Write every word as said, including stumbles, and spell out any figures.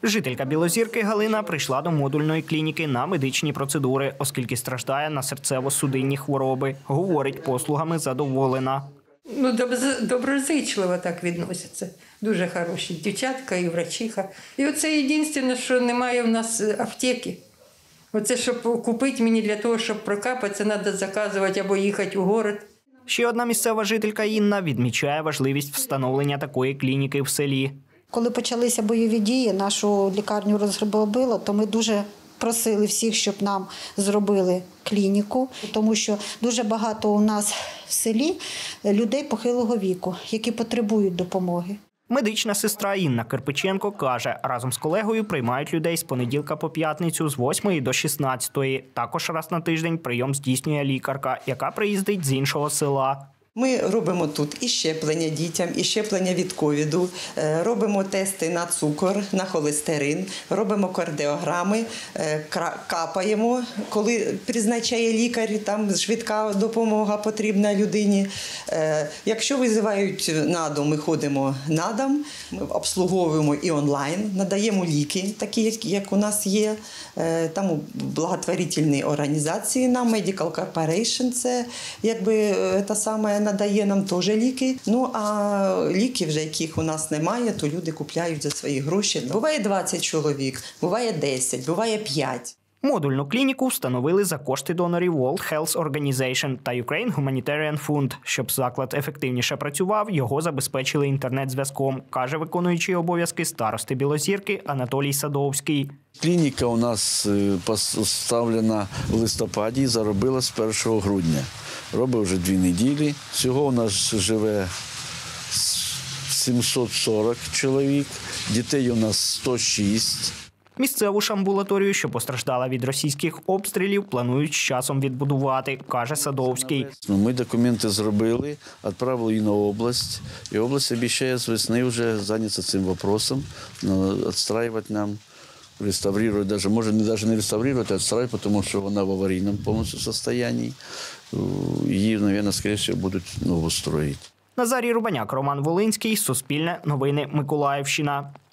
Жителька Білозірки Галина прийшла до модульної клініки на медичні процедури, оскільки страждає на серцево-судинні хвороби. Говорить, послугами задоволена. Ну, доброзичливо так відносяться. Дуже хороші дівчатка і врачиха. І оце єдине, що немає в нас аптеки. Оце, щоб купити мені для того, щоб прокапатися, треба заказувати або їхати у город. Ще одна місцева жителька Інна відмічає важливість встановлення такої клініки в селі. Коли почалися бойові дії, нашу лікарню розграбило, то ми дуже просили всіх, щоб нам зробили клініку, тому що дуже багато у нас в селі людей похилого віку, які потребують допомоги. Медична сестра Інна Кирпиченко каже, разом з колегою приймають людей з понеділка по п'ятницю з восьмої до шістнадцятої. Також раз на тиждень прийом здійснює лікарка, яка приїздить з іншого села. Ми робимо тут і щеплення дітям, і щеплення від ковіду, робимо тести на цукор, на холестерин, робимо кардіограми, капаємо, коли призначає лікар, там швидка допомога потрібна людині. Якщо визивають на дом, ми ходимо на дом, ми обслуговуємо і онлайн, надаємо ліки, такі, як у нас є. Там у благотворительній організації нам, Medical Corporation, це якби та саме надає нам теж ліки. Ну, а ліки, вже яких у нас немає, то люди купляють за свої гроші. Буває двадцять чоловік, буває десять, буває п'ять. Модульну клініку встановили за кошти донорів World Health Organization та Ukraine Humanitarian Fund. Щоб заклад ефективніше працював, його забезпечили інтернет-зв'язком, каже виконуючий обов'язки старости Білозірки Анатолій Садовський. Клініка у нас поставлена в листопаді і заробила з першого грудня. Робить вже дві неділі. Всього у нас живе сімсот сорок чоловік, дітей у нас сто шість. Місцеву ж амбулаторію, що постраждала від російських обстрілів, планують з часом відбудувати, каже Садовський. Ми документи зробили, відправили її на область. І область обіцяє з весни вже зайнятися цим питанням, відстраювати нам, реставрувати, даже, може навіть не реставрувати, а відстраювати, тому що вона в аварійному повністю стані. Її, мабуть, скоріше всього, будуть нову строїти. Назарій Рубаняк, Роман Волинський, Суспільне новини, Миколаївщина.